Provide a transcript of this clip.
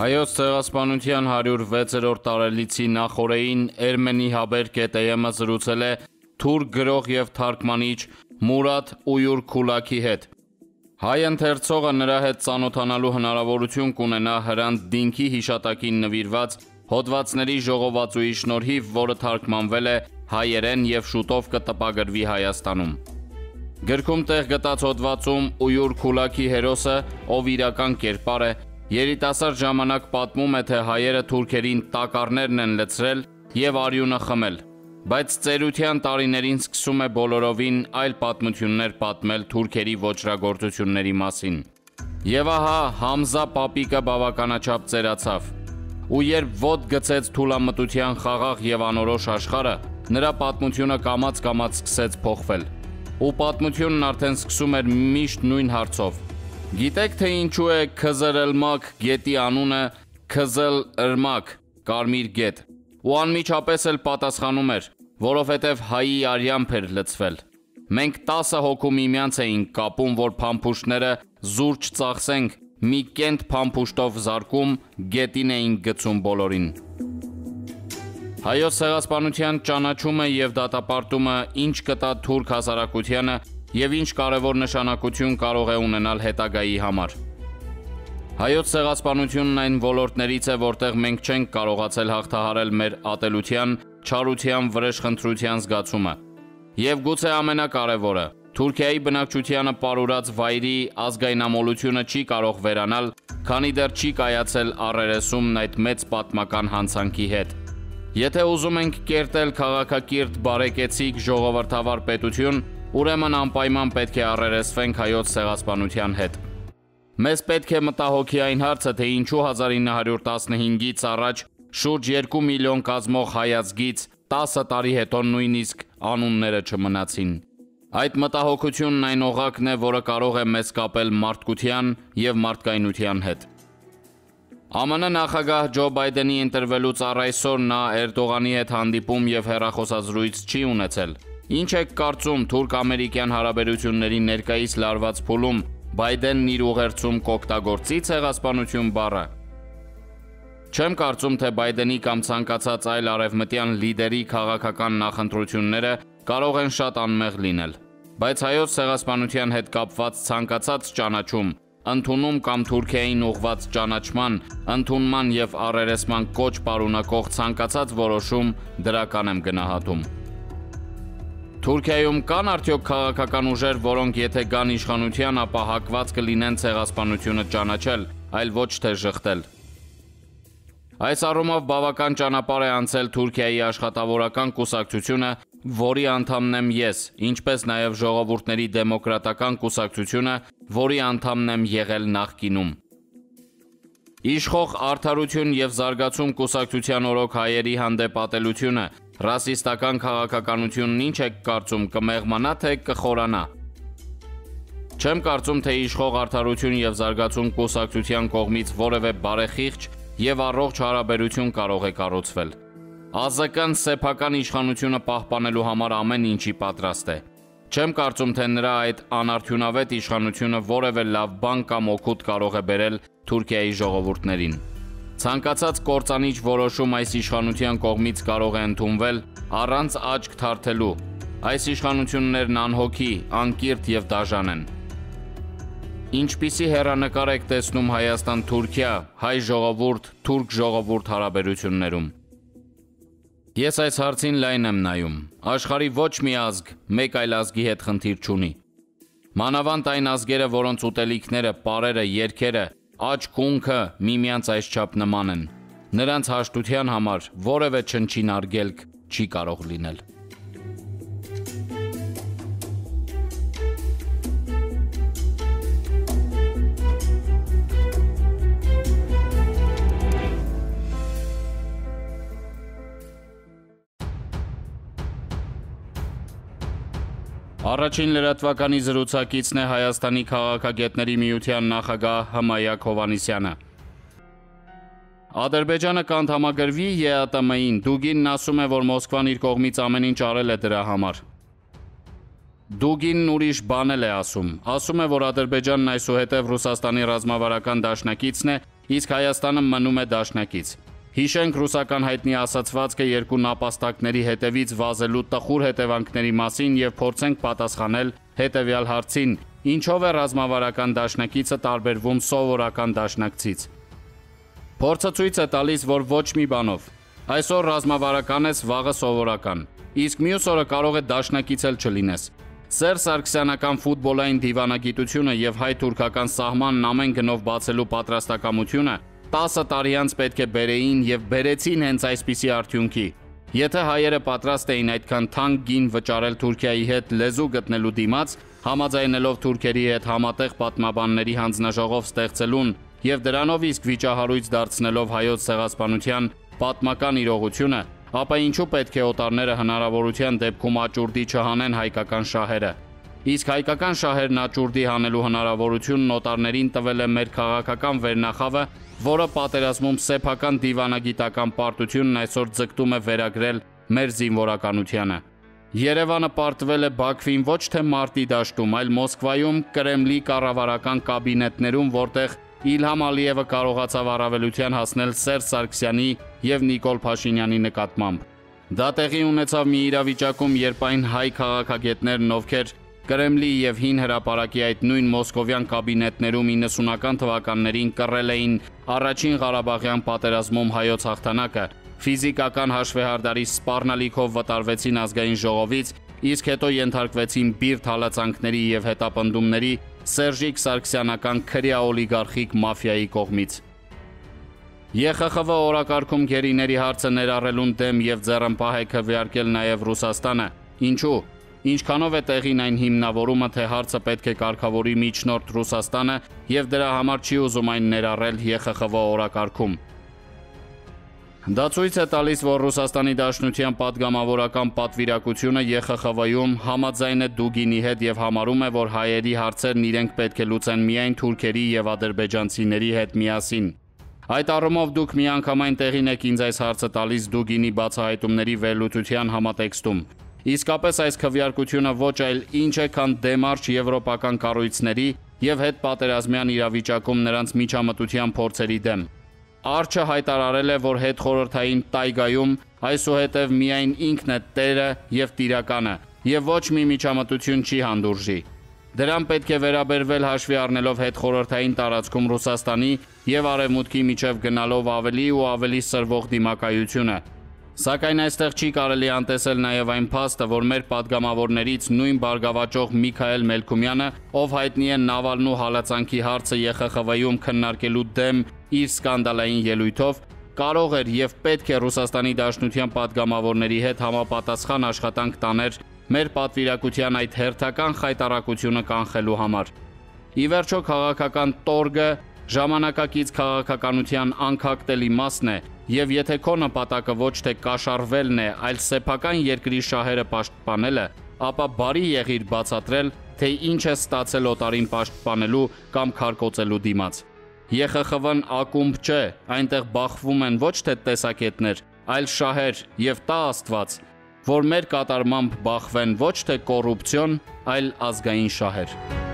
Հայոց ցեղասպանության 106-րդ տարելիցի նախօրեին Էրմենի ԿԵՑՑԵ զրուցել է թուրք գրող եւ թարգմանիչ Մուրադ Ույուր Քուլաքի հետ։ Հայ ընթերցողը նրա հետ ծանոթանալու հնարավորություն կունենա Հրանտ Դինքի հիշատակին նվիրված հոդվածների ժողովածուի շնորհիվ, որը թարգմանվել է հայերեն եւ շուտով կտպագրվի Հայաստանում։ Գրքում տեղ գտած հոդվածում Ույուր Քուլաքի հերոսը, ով իրական կերպար է, երիտասարդ ժամանակ պատմում է, թե հայերը թուրքերին տակառներն են լցրել եւ արյունը խմել, բայց ծերության տարիներին սկսում է բոլորովին այլ պատմություններ պատմել թուրքերի ոճրագործությունների մասին։ Եվ ահա Համզա պապիկը բավականաչափ ծերացավ, ու երբ ոտ գցեց թուլամտության խաղաղ եւ անորոշ աշխարհը, նրա պատմությունը կամաց-կամաց սկսեց փոխվել, ու պատմությունն արդեն սկսում էր միշտ նույն հարցով. Գիտեք, թե ինչու է Քզրըլմակ գետի անունը Քզլըրմակ, կարմիր գետ, ու անմիջապես էլ պատասխանում էր, որովհետև հայի արյամբ էր լցվել։ Մենք 10 հոգու միմյանց էինք կապում, որ փամփուշտները զուր չծախսենք, մի կենտ փամփուշտով զարկում, գետին էինք գցում բոլորին։ Հայոց ցեղասպանության ճանաչումը եւ դատապարտումը ինչ կտա թուրք հասարակությանը եւ ինչ կարևոր նշանակություն կարող է ունենալ հետագայի համար։ Հայոց ցեղասպանությունն այն ոլորտներից է, որտեղ մենք չենք կարողացել հաղթահարել մեր ատելության, չարության, վրեժխնդրության զգացումը։ Եվ գուցե ամենակարևորը, Թուրքիայի բնակչությանը պարուրած վայրի ազգայնամոլությունը չի կարող վերանալ, քանի դեռ չի կայացել առերեսումն այդ մեծ պատմական հանցանքի հետ։ Եթե ուզում ենք կերտել քաղաքակիրթ, բարեկեցիկ, ժողովրդավար պետություն, ուրեմն անպայման պետք է առերեսվենք հայոց ցեղասպանության հետ։ Մեզ պետք է մտահոգի այն հարցը, թե ինչու 1915-ից առաջ շուրջ 2 միլիոն կազմող հայացքից 10 տարի հետո նույնիսկ անունները չմնացին։ Այդ մտահոգությունն այն օղակն է, որը կարող է մեզ կապել մարդկության եւ մարդկայնության հետ։ ԱՄՆ նախագահ Ջո Բայդենի ընտրվելուց առ այսօր նա Էրդողանի հետ հանդիպում եւ հեռախոսազրույց չի ունեցել։ Ինչ եք կարծում թուրք-ամերիկյան հարաբերությունների ներկայիս լարված փուլում Բայդենն իր ուղերձում կօգտագործի ցեղասպանություն բառը։ Չեմ կարծում, թե Բայդենի կամ ցանկացած այլ արևմտյան լիդերի քաղաքական նախընտրությունները կարող են շատ անմեղ լինել, բայց հայոց ցեղասպանության հետ կապված ցանկացած ճանաչում, ընդունում կամ Թուրքիային ուղղված ճանաչման, ընդունման եւ առերեսման կոչ պարունակող ցանկացած որոշում դրական եմ գնահատում։ Թուրքիայում կան արդյոք քաղաքական ուժեր, որոնք եթե գան իշխանության, ապա հակված կլինեն ցեղասպանությունը ճանաչել, այլ ոչ թե ժխտել։ Այս առումով բավական ճանապարհ է անցել Թուրքիայի աշխատավորական կուսակցությունը, որի անդամն եմ ես, ինչպես նաև ժողովուրդների դեմոկրատական կուսակցությունը, որի անդամն եմ եղել նախկինում։ Իշխող Արդարություն եւ Զարգացում կուսակցության օրոք հայերի հանդեպ ատելությունը, ռասիստական քաղաքականությունն ինչ եք կարծում, կմեղմանա թե կխորանա։ Չեմ կարծում, թե իշխող Արդարություն եւ Զարգացում կուսակցության կողմից որևէ բարեխիղճ եւ առողջ հարաբերություն կարող է կառուցվել։ ԱԶԿ-ն սեփական իշխանությունը պահպանելու համար ամեն ինչի պատրաստ է։ Չեմ կարծում, թե նրա այդ անարդյունավետ իշխանությունը որևէ լավ բան կամ օգուտ կարող է բերել Թուրքիայի ժողովուրդներին։ Ցանկացած կործանիչ որոշում այս իշխանության կողմից կարող է ընդունվել առանց աչք թարթելու։ Այս իշխանություններն անհոգի, անկիրթ եւ դաժան են։ Ինչպիսի հեռանկար եք տեսնում Հայաստան-Թուրքիա, հայ ժողովուրդ, թուրք ժողովուրդ հարաբերություններում։ Ես այս հարցին լայն եմ նայում։ Աշխարհի ոչ մի ազգ մեկ այլ ազգի հետ խնդիր չունի։ Մանավանդ այն ազգերը, որոնց ուտելիքները, պարերը, երգերը, աճ կունքը միմյանց այսչափ նման են։ Նրանց հաշտության համար որևէ չնչին արգելք չի կարող լինել։ Առաջին լրատվականի զրուցակիցն է Հայաստանի քաղաքագետների միության նախագահ Հմայակ Հովհաննիսյանը։ Ադրբեջանը կանդամագրվի ԵԱՏՄ-ին, Դուգինն ասում է, որ Մոսկվան իր կողմից ամեն ինչ արել է դրա համար։ Դուգինն ուրիշ բան էլ է ասում։ Ասում է, որ Ադրբեջանն այսուհետև Ռուսաստանի ռազմավարական դաշնակիցն է իսկ Հայաստանը մնում է դաշնակից։ Հիշենք ռուսական հայտնի ասացվածքը երկու նապաստակների հետևից վազելու տխուր հետևանքների մասին եւ փորձենք պատասխանել հետեւյալ հարցին. ինչով է ռազմավարական դաշնակիցը տարբերվում սովորական դաշնակցից։ Փորձը ցույց է տալիս, որ ոչ մի բանով։ Այսօր ռազմավարական ես, վաղը սովորական, իսկ մյուս օրը կարող է դաշնակից էլ չլինես։ Սերսարքսյանական ֆուտբոլային դիվանագիտությունը եւ հայ-թուրքական սահմանն ամեն գնով բացելու պատրաստակամությունը 10 տարի անց պետք է բերեին եւ բերեցին հենց այսպիսի արդյունքի։ Եթե հայերը պատրաստ էին այդքան թանկ գին վճարել Թուրքիայի հետ լեզու գտնելու դիմաց, համաձայնելով թուրքերի հետ համատեղ պատմաբանների հանձնաժողով ստեղծելուն եւ դրանով իսկ վիճահարույց դարձնելով հայոց ցեղասպանության պատմական իրողությունը, ապա ինչու պետք է օտարները հնարավորության դեպքում աճուրդի չհանեն հայկական շահերը։ Իսկ հայկական շահերն աճուրդի հանելու հնարավորությունն օտարներին տվել է մեր քաղաքական վերնախավը, որը պատերազմում սեփական դիվանագիտական պարտությունն այսօր ձգտում է վերագրել մեր զինվորականությանը։ Երևանը պարտվել է Բաքվին ոչ թե մարտի դաշտում, այլ Մոսկվայում Կրեմլի կառավարական կաբինետներում, որտեղ Իլհամ Ալիևը կարողացավ առավելության հասնել Սերժ Սարգսյանի եւ Նիկոլ Փաշինյանի նկատմամբ։ Դա տեղի ունեցավ մի իրավիճակում, երբ այն հայ քաղաքագետներն, ովքեր Կրեմլի եւ հին հրապարակի այդ նույն մոսկովյան կաբինետներում 90-ական թվականներին կռել էին առաջին Ղարաբաղյան պատերազմում հայոց հաղթանակը, ֆիզիկական հաշվեհարդարի սպառնալիքով վտարվեցին ազգային ժողովից, իսկ հետո ենթարկվեցին բիրտ հալածանքների եւ հետապնդումների Սերժիկ Սարգսյանական քրյա օլիգարխիկ մաֆիայի կողմից։ ԵԽԽՎ օրակարգում գերիների հարցը ներառելուն դեմ եւ ձեռնպահ է քվեարկել նաեւ Ռուսաստանը։ Ինչու։ Ինչքանով է տեղին այն հիմնավորումը, թե հարցը պետք է կարգավորի միջնորդ Ռուսաստանը եւ դրա համար չի ուզում այն ներառել ԵԽԽՎ օրակարգում։ Դա ցույց է տալիս, որ Ռուսաստանի Դաշնության պատգամավորական պատվիրակությունը ԵԽԽՎ-ում համաձայն է Դուգինի հետ եւ համարում է, որ հայերի հարցերն իրենք պետք է լուծեն միայն թուրքերի եւ ադրբեջանցիների հետ միասին։ Այդ առումով դուք միանգամայն տեղին եք ինձ այս հարցը տալիս Դուգինի բացահայտումների վերլուծության համատեքստում։ Իսկապես այս քվեարկությունը ոչ այլ ինչ է, քան դեմարշ եվրոպական կառույցների եւ հետպատերազմյան իրավիճակում նրանց միջամտության փորձերի դեմ։ Արջը հայտարարել է, որ հետխորհրդային տայգայում այսուհետև միայն ինքն է տերը եւ տիրականը եւ ոչ մի միջամտություն չի հանդուրժի։ Դրան պետք է վերաբերվել հաշվի առնելով հետխորհրդային տարածքում Ռուսաստանի եւ Արևմուտքի միջև գնալով ավելի ու ավելի սրվող դիմակայությունը։ Սակայն այստեղ չի կարելի անտեսել նաև այն փաստը, որ մեր падգամավորներից նույն բարգավաճող Միքայել Մելքումյանը, ով հայտնի է Նավալնու հալածանքի հարցը ԵԽԽՎ-ում քննարկելու դեմ իր սկանդալային ելույթով, կարող էր եւ պետք է Ռուսաստանի Դաշնության падգամավորների հետ համապատասխան աշխատանք տաներ մեր պատվիրակության այդ հերթական խայտարակությունը կանխելու համար։ Ի վերջո քաղաքական տորգը ժամանակակից քաղաքականության անքակտելի մասն է, եւ եթե քո նպատակը ոչ թե կաշառվելն է, այլ սեփական երկրի շահերը պաշտպանելը, ապա բարի եղիր բացատրել, թե ինչ է ստացել օտարին պաշտպանելու կամ քարկոծելու դիմաց։ ԵԽԽՎ-ն ակումբ չէ, այնտեղ բախվում են ոչ թե տեսակետներ, այլ շահեր եւ տա Աստված, որ մեր կատարմամբ բախվեն ոչ թե կոռուպցիոն, այլ ազգային շահեր։